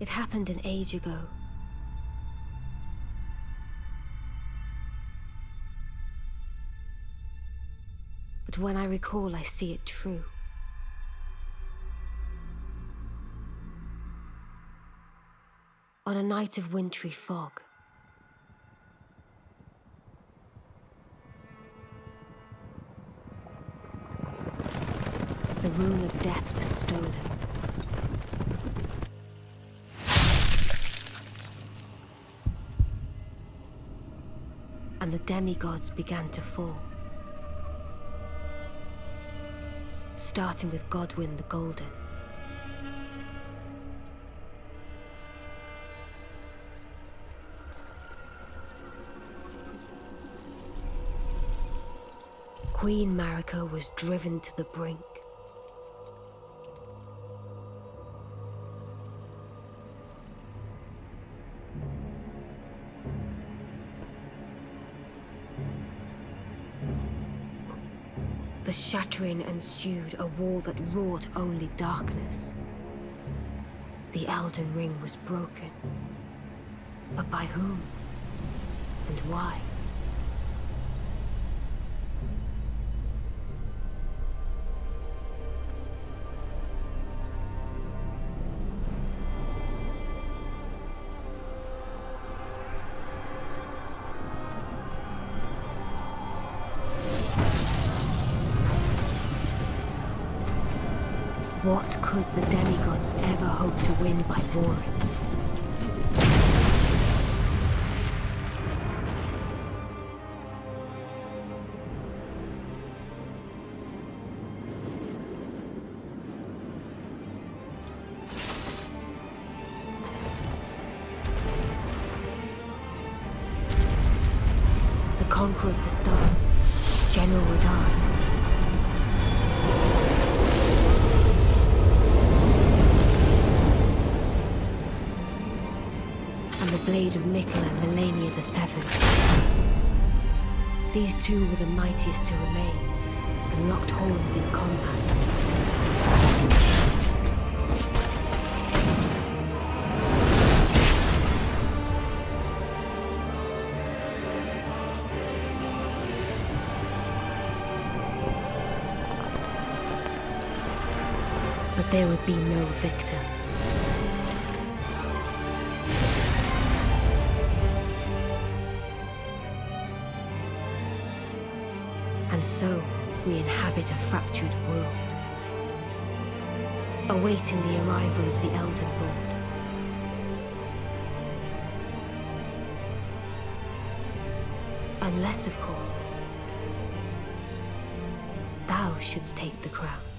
It happened an age ago. But when I recall, I see it true. On a night of wintry fog, the rune of death was stolen. And the demigods began to fall. Starting with Godwyn the Golden. Queen Marika was driven to the brink. The shattering ensued, a war that wrought only darkness. The Elden Ring was broken. But by whom? And why? What could the demigods ever hope to win by warring? The Conqueror of the Stars, General Radahn. And the blade of Mikkel and Melania the Seventh. These two were the mightiest to remain, and locked horns in combat. But there would be no victor. And so, we inhabit a fractured world, awaiting the arrival of the Elden Lord. Unless, of course, thou shouldst take the crown.